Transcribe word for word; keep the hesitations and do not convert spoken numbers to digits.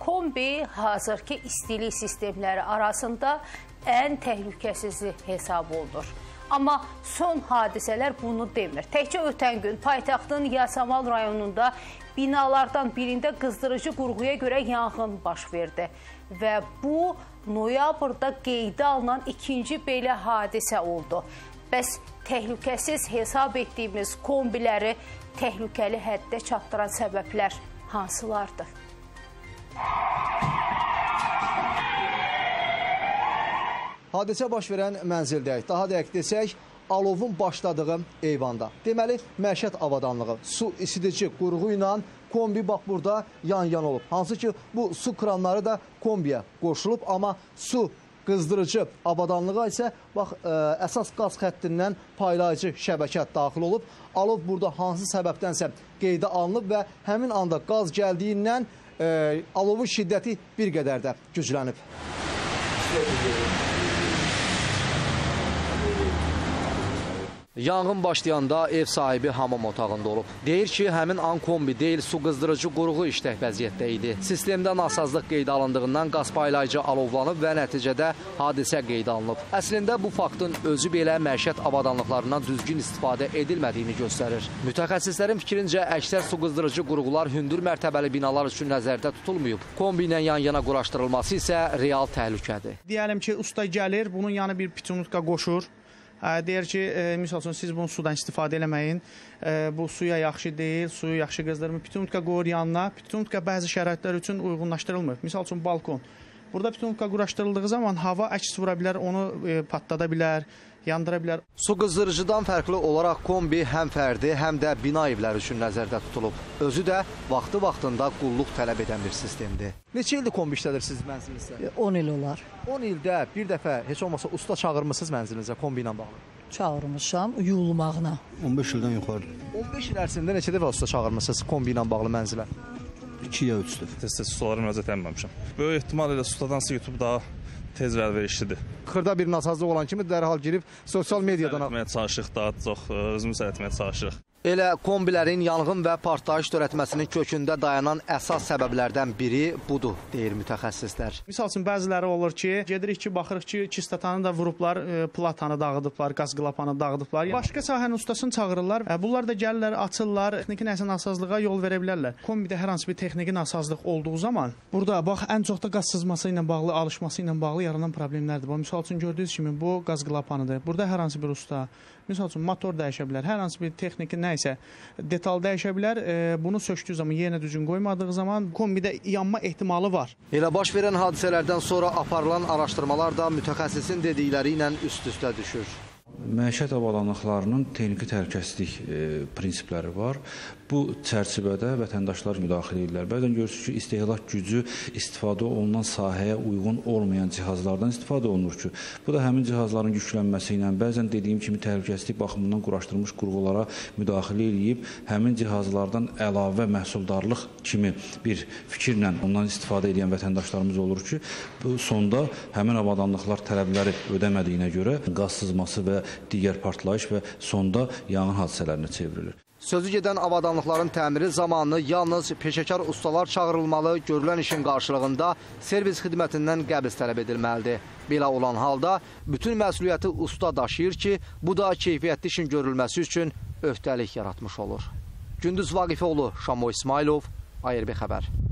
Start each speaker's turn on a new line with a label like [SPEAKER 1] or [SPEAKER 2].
[SPEAKER 1] kombi hazırki istilik sistemləri arasında ən təhlükəsizi hesab olunur. Amma son hadisələr bunu demir. Təkcə ötən gün paytaxtın Yasamal rayonunda binalardan birində qızdırıcı qurğuya görə yanğın baş verdi. Və bu, noyabrda qeydə alınan ikinci belə hadisə oldu. Bəs təhlükəsiz hesab etdiyimiz kombiləri təhlükəli həddə çatdıran səbəblər hansılardır?
[SPEAKER 2] Hadisə baş verən mənzildəyik. Daha dəqiq desək, alovun başladığı eyvanda. Deməli, məişət avadanlığı, su isidici qurğu ilə kombi bax burada yan-yan olub. Hansı ki, bu su kranları da kombiyə qoşulub, amma su qızdırıcı avadanlığa isə bax, ə, əsas qaz xəttindən paylayıcı şəbəkə daxil olub. Alov burada hansı səbəbdənsə qeydə alınıb və həmin anda qaz gəldiyindən ə, alovun şiddəti bir qədər də güclənib. Yanğın başlayanda ev sahibi hamam otağında olub. Deyir ki, həmin an kombi deyil, su qızdırıcı qurğu işlək vəziyyətdə idi. Sistemdə nasazlıq qeydə alındığından qaz paylayıcı alovlanıb və nəticədə hadisə qeydə alınıb. Əslində bu faktın özü belə məişət avadanlıqlarından düzgün istifadə edilmədiyini göstərir. Mütəxəssislərin fikrincə əksər su qızdırıcı qurğular hündür mərtəbəli binalar üçün nəzərdə tutulmayıb. Kombi ilə yan-yana quraşdırılması isə real təhlükədir.
[SPEAKER 3] Deyəlim ki, usta gəlir, bunun yanı bir piçunutka qoşur. Deyir ki, e, misal üçün, siz bunu sudan istifadə eləməyin, e, bu suya yaxşı deyil, suyu yaxşı qızdırmır. Piçunutka qoyur yanına, piçunutka bəzi şəraitlər üçün uyğunlaşdırılmır. Misal üçün, balkon. Burada piçunutka quraşdırıldığı zaman hava əks vura bilər, onu e, patladı bilər, yandıra bilər.
[SPEAKER 2] Su qızdırıcıdan fərqli olaraq kombi həm fərdi, həm də bina evləri üçün nəzərdə tutulub. Özü də vaxtı-vaxtında qulluq tələb edən bir sistemdir. Neçə ildir kombi işlədirsiniz mənzilinizdə?
[SPEAKER 4] on il olar.
[SPEAKER 2] on ildə bir dəfə heç olmasa usta çağırmışsınız mənzilinizə kombi ilə bağlı?
[SPEAKER 4] Çağırmışam yuyulmağına.
[SPEAKER 5] on beş ildən yuxarı.
[SPEAKER 2] on beş il ərzində neçə dəfə usta çağırmışsınız kombi ilə bağlı mənzilə?
[SPEAKER 5] iki ya üç dəfə.
[SPEAKER 6] Tez-tez ustalara müraciət etməmişəm. Böyük ehtimal ilə ustadan sizi YouTube daha tez və əlverişlidir.
[SPEAKER 2] Xırda bir nasazlıq olan kimi dərhal girib sosial mediadan...
[SPEAKER 6] Səyətməyə çalışırıq, daha çox özümüz səyətməyə çalışırıq.
[SPEAKER 2] Elə kombilərin yanğın və partlayış törətməsinin kökündə dayanan əsas səbəblərdən biri budur, deyir mütəxəssislər.
[SPEAKER 3] Misal üçün, bəziləri olur ki, gedirik ki, baxırıq ki, kistatanı da vurublar, e, platanı dağıdıblar, qaz qlapanı dağıdıblar. Başqa sahənin ustasını çağırırlar, e, bunlar da gəlirlər, açırlar, texniki nəsə nasazlığa yol verə bilərlər. Kombidə hər hansı bir texniki nasazlıq olduğu zaman, burada bax, ən çox da qaz sızması ilə bağlı, alışması ilə bağlı yaranan problemlərdir. Bu, misal üçün, gördüyünüz kimi, bu qaz qlapanıdır. Burada hər hansı bir usta, misal üçün, motor dəyişə bilər, hər hansı bir texniki nəysə detal dəyişə bilər. E, bunu sökdüyü zaman, yerinə düzgün qoymadığı zaman kombidə yanma ehtimalı var.
[SPEAKER 2] Elə baş verən hadisələrdən sonra aparılan araşdırmalar da mütəxəssisin dedikləri ilə üst-üstə düşür.
[SPEAKER 5] Məişət avadanlıqlarının texniki təhlükəsizlik e, prinsipləri var. Bu çərçivədə vətəndaşlar müdaxilə edirlər. Bəzən görürsünüz ki, istehlak gücü istifadə olunan sahəyə uyğun olmayan cihazlardan istifadə olunur ki, bu da həmin cihazların yüklənməsi ilə, bəzən dediyim kimi təhlükəsizlik baxımından quraşdırılmış qurğulara müdaxilə edib, həmin cihazlardan əlavə məhsuldarlıq kimi bir fikirlə ondan istifadə edən vətəndaşlarımız olur ki, bu sonda həmin avadanlıqlar tələbləri ödəmədiyinə görə qaz sızması və digər partlayış və sonda yanğın hadisələrinə çevrilir.
[SPEAKER 2] Sözü gedən avadanlıqların təmiri zamanı yalnız peşəkar ustalar çağırılmalı, görülən işin qarşılığında servis xidmətindən qəbz tələb edilməlidir. Belə olan halda bütün məsuliyyəti usta daşıyır ki, bu da keyfiyyətli işin görülməsi üçün öhdəlik yaratmış olur. Gündüz Vaqifoğlu, Şamo İsmailov, A R B xəbər.